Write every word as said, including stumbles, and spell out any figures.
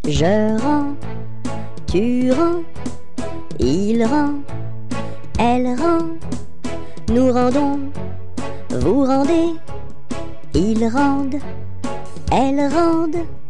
Je rends, tu rends, il rend, elle rend, nous rendons, vous rendez, ils rendent, elles rendent.